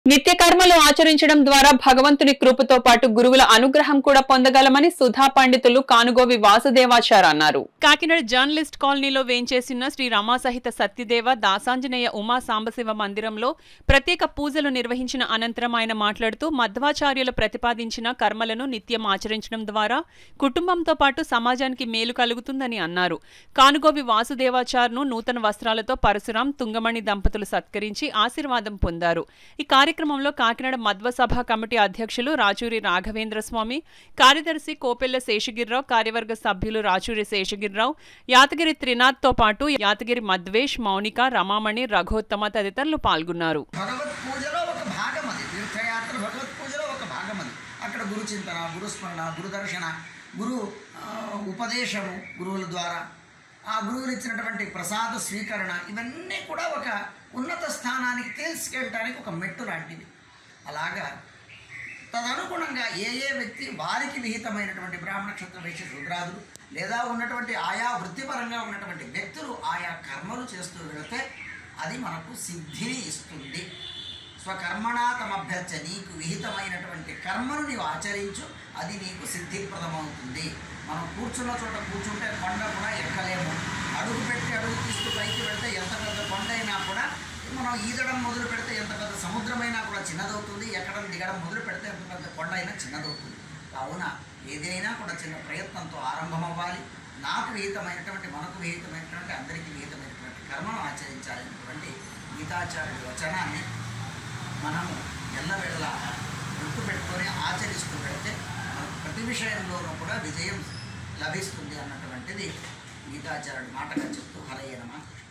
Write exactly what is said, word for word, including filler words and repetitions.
నిత్య కర్మలు ఆచరించడం ద్వారా భగవంతుని కృపతో పాటు గురువుల అనుగ్రహం కూడా పొందగలమని సుధా పండితులు కానుగోవి వాసుదేవాచార్ అన్నారు. కాకినాడ జర్నలిస్ట్ కాలనీలో వేంచేసిన శ్రీ రమాసహిత సత్యదేవ దాసాంజనేయ ఉమా సాంబశివ మందిరంలో ప్రత్యేక పూజలు నిర్వహించిన అనంతరం ఆయన మాట్లాడుతూ మధ్వాచార్యులు ప్రతిపాదించిన కర్మలను నిత్యం ఆచరించడం ద్వారా కుటుంబంతో పాటు సమాజానికి మేలు కలుగుతుందని అన్నారు. కానుగోవి వాసుదేవాచార్ను నూతన వస్త్రాలతో పరశురాం తుంగమణి దంపతులు సత్కరించి ఆశీర్వాదం పొందారు. ఈ కార్యక్రమంలో కాకినాడ మధ్వ సభ కమిటీ అధ్యక్షులు రాచూరి రాఘవేంద్ర స్వామి, కార్యదర్శి కోపెల్ల శేషగిరిరావు, కార్యవర్గ సభ్యులు రాచూరి శేషగిరిరావు, యాతగిరి త్రినాథ్తో పాటు యాతగిరి మధ్వేష్, మౌనిక, రమామణి, రఘోత్తమ తదితరులు పాల్గొన్నారు. అక్కడ గురు చింతన, గురుస్మరణ, గురుదర్శన, గురు ఉపదేశము గురువుల ద్వారా ఆ గురువులు ఇచ్చినటువంటి ప్రసాద స్వీకరణ ఇవన్నీ కూడా ఒక ఉన్నత స్థానానికి తీసుకెళ్ళడానికి ఒక మెట్టు లాంటివి. అలాగా తదనుగుణంగా ఏ ఏ వ్యక్తి వారికి విహితమైనటువంటి బ్రాహ్మణ క్షత్ర వైశ్య శూద్రాదులు లేదా ఉన్నటువంటి ఆయా వృత్తిపరంగా ఉన్నటువంటి వ్యక్తులు ఆయా కర్మలు చేస్తూ వెళితే అది మనకు సిద్ధిని ఇస్తుంది. స్వకర్మణా తమభ్యర్చ, నీకు విహితమైనటువంటి కర్మను నీవు ఆచరించు, అది నీకు సిద్ధిప్రదమవుతుంది. మనం కూర్చున్న చోట కూర్చుంటే కొండ కూడా ఎక్కలేము. అడుగు పెట్టి అడుగు తీసుకు పైకి పెడితే ఎంత పెద్ద కొండ అయినా కూడా, మనం ఈదడం మొదలు పెడితే ఎంత పెద్ద సముద్రమైనా కూడా చిన్నదవుతుంది. ఎక్కడం దిగడం మొదలు పెడితే ఎంత పెద్ద కొండ అయినా చిన్నదవుతుంది. కావున ఏదైనా కూడా చిన్న ప్రయత్నంతో ఆరంభం అవ్వాలి. నాకు విహితమైనటువంటి, మనకు విహితమైనటువంటి, అందరికీ విహితమైనటువంటి కర్మను ఆచరించాలనేటువంటి గీతాచార్యుడి వచనాన్ని మనము ఎల్లవేళలా గుర్తుపెట్టుకొని ఆచరిస్తూ పెడితే మనకు ప్రతి విషయంలోనూ కూడా విజయం లభిస్తుంది అన్నటువంటిది గీతాచార్యుడి మాటగా చెప్తూ హరయ్య నమః.